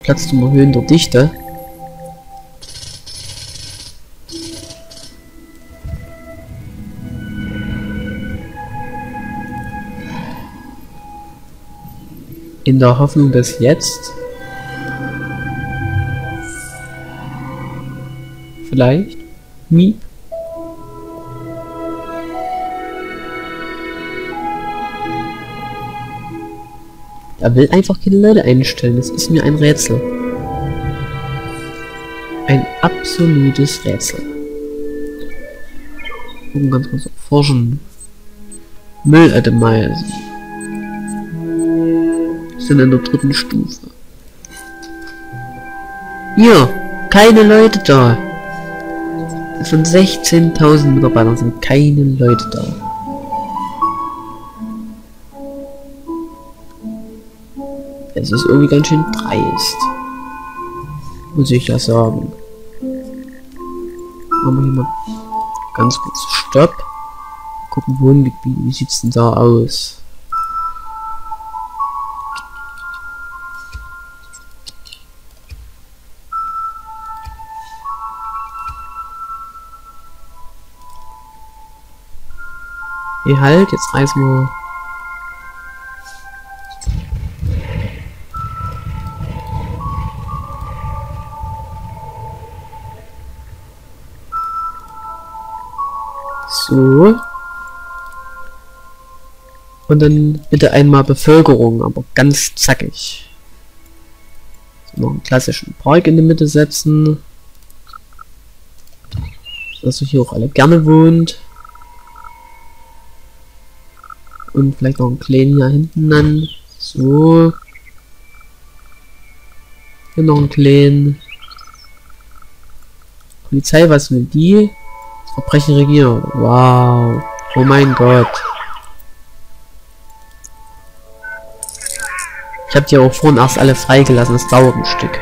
Platz zum Erhöhen der Dichte. In der Hoffnung, dass jetzt vielleicht Miep. Er will einfach keine Leute einstellen. Das ist mir ein Rätsel. Ein absolutes Rätsel. Gucken ganz kurz forschen. Müllatomizer. Sind in der 3. Stufe. Hier, keine Leute da. Von 16.000 Mitarbeitern sind keine Leute da. Es ist irgendwie ganz schön dreist. Muss ich ja sagen. Machen wir hier mal ganz kurz Stopp. Gucken, Wohngebiet, wie sieht's denn da aus? Hey, halt, jetzt reißen wir. So. Und dann bitte einmal Bevölkerung, aber ganz zackig. So, noch einen klassischen Park in die Mitte setzen. Dass ihr hier auch alle gerne wohnt. Und vielleicht noch einen kleinen hier hinten dann. So. Hier noch einen kleinen. Polizei, was will die? Verbrechen regieren. Wow. Oh mein Gott. Ich habe die auch vorhin erst alle freigelassen. Das dauert ein Stück.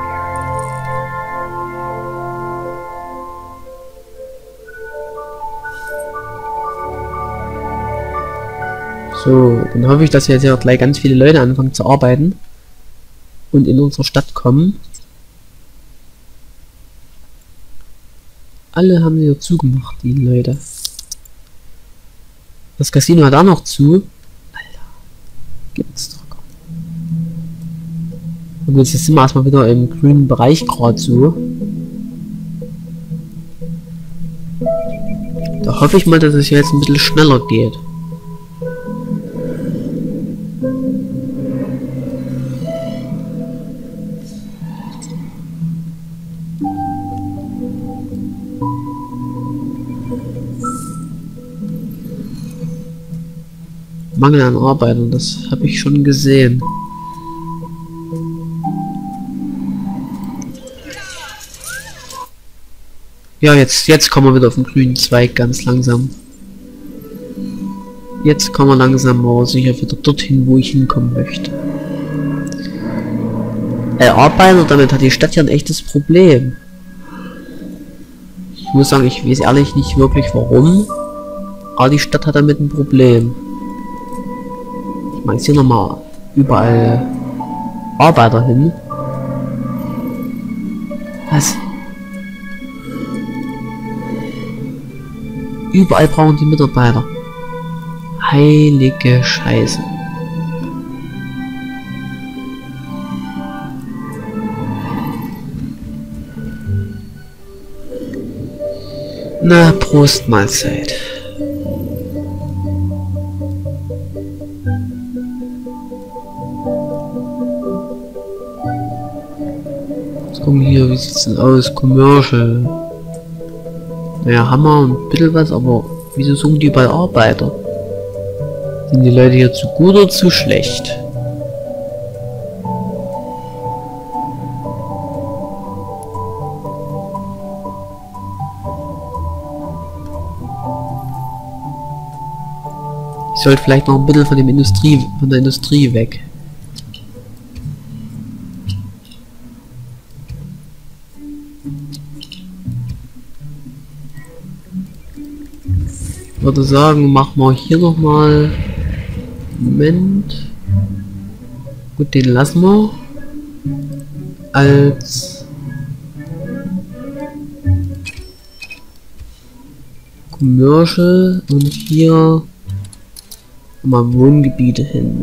So, dann hoffe ich, dass jetzt ja gleich ganz viele Leute anfangen zu arbeiten und in unsere Stadt kommen. Alle haben wieder zugemacht, die Leute. Das Casino hat auch noch zu. Alter, gibt's doch. Und jetzt sind wir erstmal wieder im grünen Bereich gerade so. Da hoffe ich mal, dass es jetzt ein bisschen schneller geht. Mangel an Arbeitern, das habe ich schon gesehen. Ja, jetzt kommen wir wieder auf den grünen Zweig ganz langsam. Jetzt kommen wir langsam aber sicher wieder dorthin, wo ich hinkommen möchte. Arbeiter, damit hat die Stadt ja ein echtes Problem. Ich muss sagen, ich weiß ehrlich nicht wirklich warum, aber die Stadt hat damit ein Problem. Ich meine, hier nochmal überall Arbeiter hin. Was? Überall brauchen die Mitarbeiter. Heilige Scheiße. Na, Prost Mahlzeit. Jetzt gucken wir hier, wie sieht's denn aus? Commercial. Naja, Hammer und ein bisschen was, aber wieso suchen die bei Arbeiter? Sind die Leute hier zu gut oder zu schlecht? Ich sollte vielleicht noch ein bisschen von der Industrie weg. Ich würde sagen, machen wir hier noch mal. Moment. Gut, den lassen wir. als Commercial und hier mal Wohngebiete hin.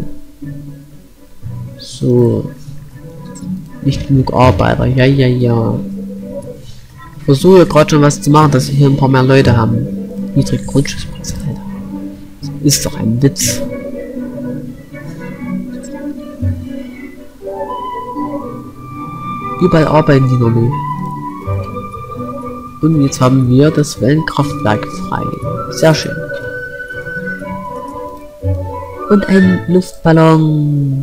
So. Nicht genug Arbeiter. Ja. Ich versuche gerade schon was zu machen, dass wir hier ein paar mehr Leute haben. Niedrige Grundstückspreise, Alter. Das ist doch ein Witz. Überall arbeiten die noch nicht. Und jetzt haben wir das Wellenkraftwerk frei. Sehr schön. Und ein Luftballon.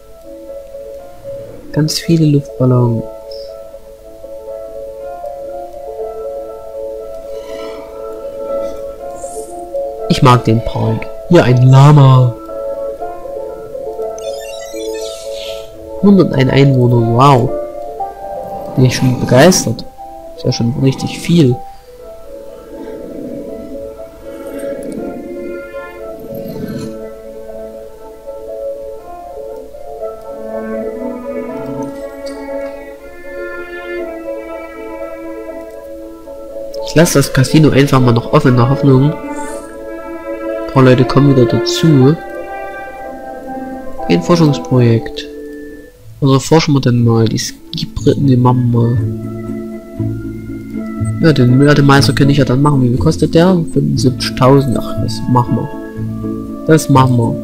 Ganz viele Luftballons. Ich mag den Park. Hier ein Lama. 101 Einwohner, wow. Bin ich schon begeistert. Ist ja schon richtig viel. Ich lasse das Casino einfach mal noch offen in der Hoffnung. Ein paar Leute kommen wieder dazu. Kein Forschungsprojekt. Also forschen wir denn mal. Die Skibriten, die machen wir mal. Ja, den Müllmeister könnte ich ja dann machen. Wie viel kostet der? 75.000. Ach, das machen wir. Das machen wir.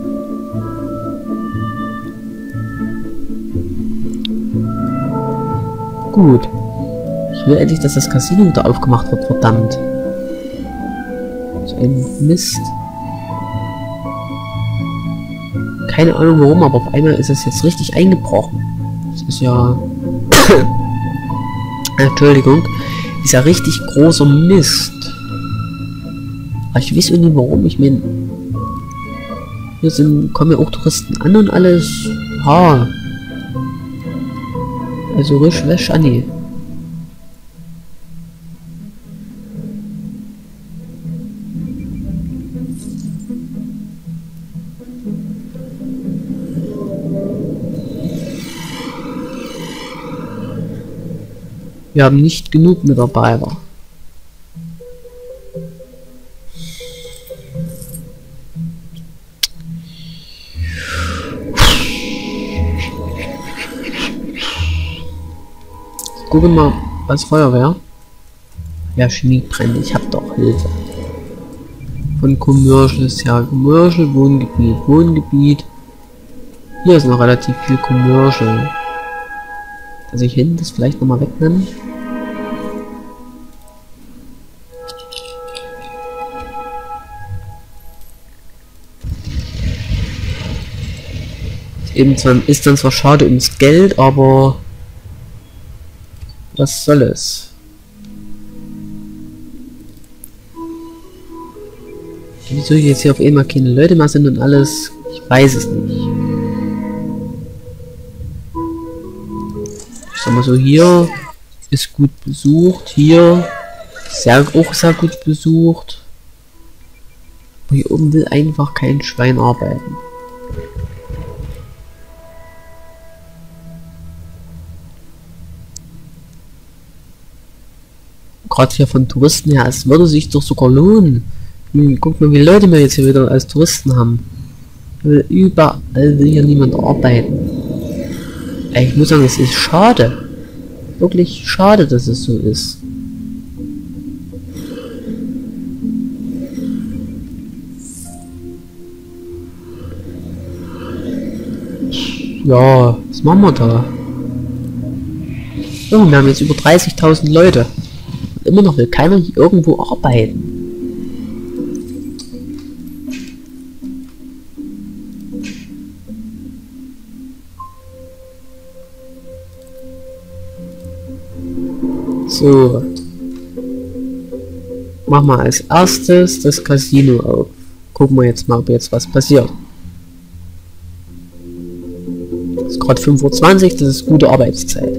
Gut. Ich will endlich, dass das Casino wieder aufgemacht wird, verdammt. So ein Mist. Keine Ahnung warum, aber auf einmal ist es jetzt richtig eingebrochen. Das ist ja... Entschuldigung. Ist ja richtig großer Mist. Aber ich weiß auch nicht warum. Ich meine... Hier kommen ja auch Touristen an und alles. Ha. Also risch wäsch an. Wir haben nicht genug Mitarbeiter. Gucken mal, was Feuerwehr. Ja, Chemiebrände, ich hab doch Hilfe. Von Commercial ist ja Commercial, Wohngebiet. Hier ist noch relativ viel Commercial. Also ich hinten das vielleicht nochmal wegnehmen. Ist dann zwar schade ums Geld, aber was soll es? Wieso jetzt hier auf einmal keine Leute mehr sind und alles? Ich weiß es nicht. Ich sag mal so, hier ist gut besucht, hier auch sehr gut besucht. Aber hier oben will einfach kein Schwein arbeiten. Gerade hier von Touristen her, es würde sich doch sogar lohnen. Guck mal, wie Leute wir jetzt hier wieder als Touristen haben. Überall will hier niemand arbeiten. Ich muss sagen, es ist schade. Wirklich schade, dass es so ist. Ja, was machen wir da? So, wir haben jetzt über 30.000 Leute. Und immer noch will keiner hier irgendwo arbeiten. So. Machen wir als erstes das Casino auf. Gucken wir jetzt mal, ob jetzt was passiert. Es ist gerade 5:20 Uhr, das ist gute Arbeitszeit.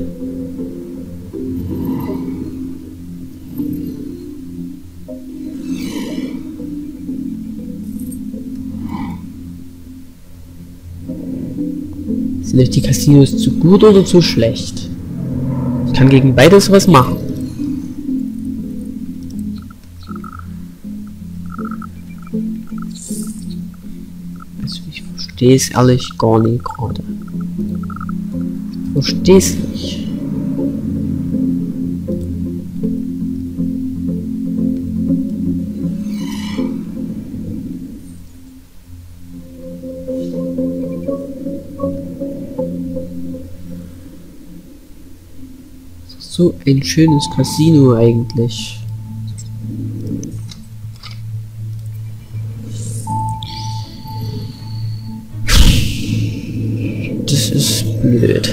Sind euch die Casinos zu gut oder zu schlecht? kann gegen beides was machen. Also ich verstehe es ehrlich gar nicht gerade. Ich verstehe es nicht. So ein schönes Casino eigentlich. Das ist blöd.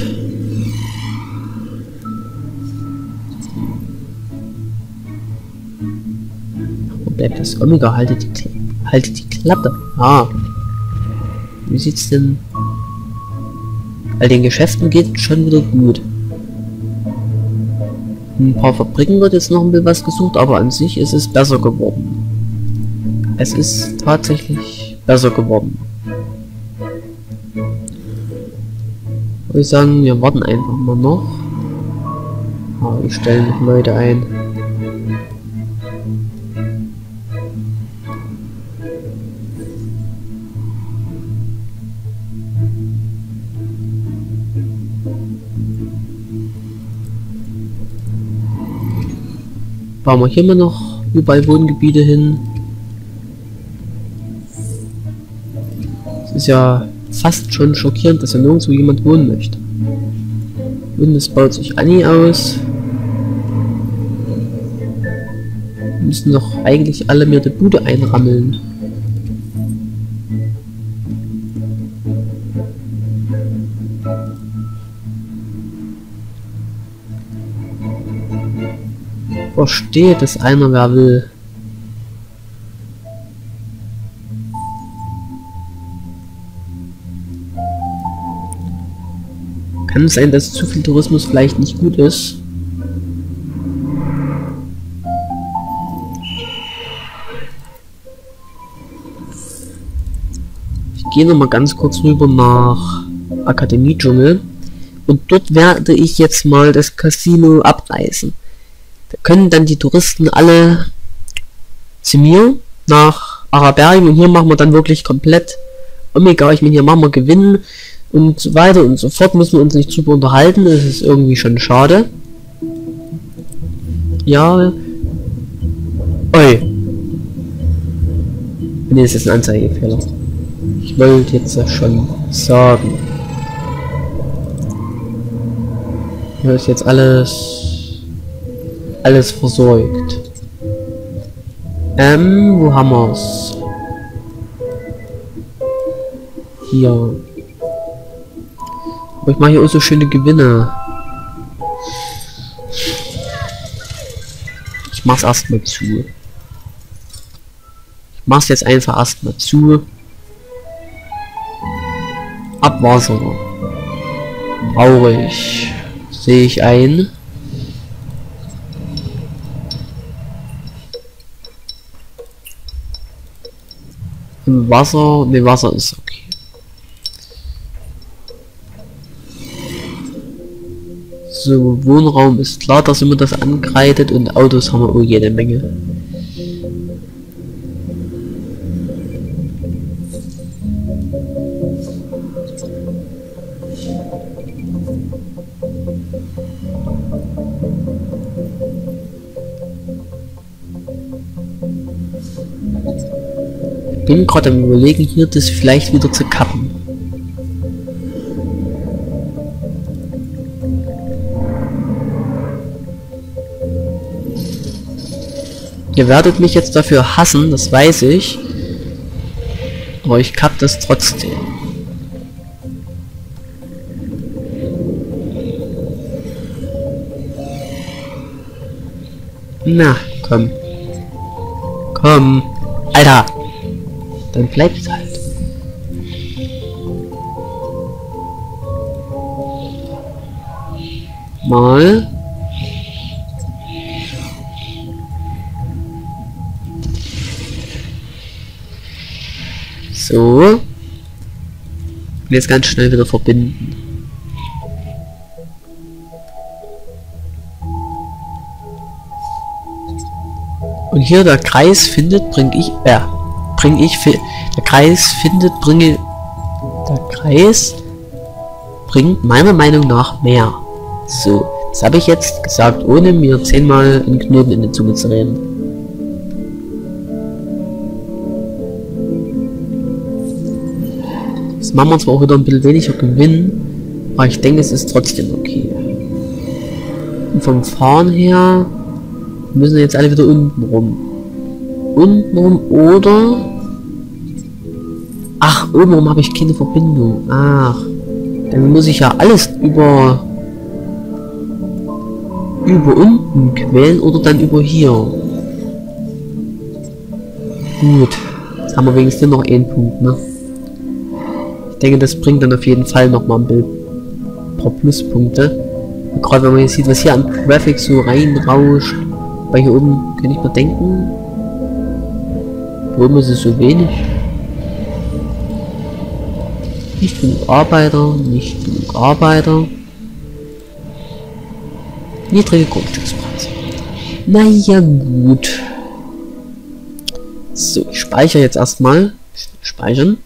Wo bleibt das? Omega, haltet die Klappe. Ah. Wie sieht's denn? All den Geschäften geht schon wieder gut. Ein paar Fabriken wird jetzt noch ein bisschen was gesucht, aber an sich ist es besser geworden. Es ist tatsächlich besser geworden. Würde ich sagen, wir warten einfach mal noch. Ah, ich stelle noch Leute ein. Bauen wir hier mal noch überall Wohngebiete hin. Es ist ja fast schon schockierend, dass ja nirgendwo jemand wohnen möchte. Und es baut sich Annie aus. Wir müssen doch eigentlich alle mir die Bude einrammeln. Versteht es einer, wer will. Kann es sein, dass zu viel Tourismus vielleicht nicht gut ist? Ich gehe noch mal ganz kurz rüber nach Akademie-Dschungel und dort werde ich jetzt mal das Casino abreißen. Da können dann die Touristen alle zu mir nach Araberium und hier machen wir dann wirklich komplett Omega. Ich meine, hier machen wir Gewinnen und so weiter und so fort. Müssen wir uns nicht drüber unterhalten. Das ist irgendwie schon schade. Ja. Oi. Ne, das ist ein Anzeigefehler. Ich wollte jetzt ja schon sagen. Hier ist jetzt alles versorgt. Wo haben wir's? Hier. Aber ich mache hier auch so schöne Gewinne. Ich mach's erstmal zu. Ich mach's jetzt einfach erstmal zu. Abwasser. Brauche ich. Sehe ich ein. Wasser, ne, Wasser ist okay. So, Wohnraum ist klar, dass immer das angreitet und Autos haben wir auch jede Menge. Ich bin gerade am Überlegen, hier das vielleicht wieder zu kappen. Ihr werdet mich jetzt dafür hassen, das weiß ich. Aber ich kapp das trotzdem. Na, komm. Komm. Alter! Dann bleibt es halt. Mal. So. Und jetzt ganz schnell wieder verbinden. Und hier der Kreis findet, der Kreis bringt meiner Meinung nach mehr. So, das habe ich jetzt gesagt, ohne mir 10-mal einen Knoten in die Zunge zu reden. Das machen wir zwar auch wieder ein bisschen weniger Gewinn, aber ich denke, es ist trotzdem okay. Und vom Fahren her müssen wir jetzt alle wieder unten rum. Unten rum oder... Ach, oben rum habe ich keine Verbindung. Ach, dann muss ich ja alles über unten quälen oder dann über hier. Gut, jetzt haben wir wenigstens noch einen Punkt, ne? Ich denke, das bringt dann auf jeden Fall nochmal ein paar Pluspunkte. Gerade wenn man jetzt sieht, was hier an Traffic so reinrauscht. Weil hier oben kann ich mir denken, hier oben ist es so wenig. Nicht genug Arbeiter, nicht genug Arbeiter. Niedrige Grundstückspreise. Naja, gut. So, ich speichere jetzt erstmal. Speichern.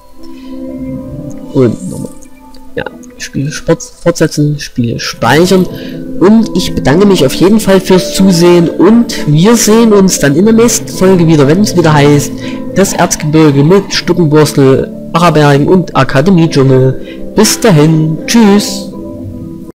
Und nochmal. Ja, Spiele fortsetzen, Spiele speichern. Und ich bedanke mich auf jeden Fall fürs Zusehen. Und wir sehen uns dann in der nächsten Folge wieder, wenn es wieder heißt, das Erzgebirge mit Stuckenborstel, Arabergen und Akademie-Dschungel. Bis dahin. Tschüss.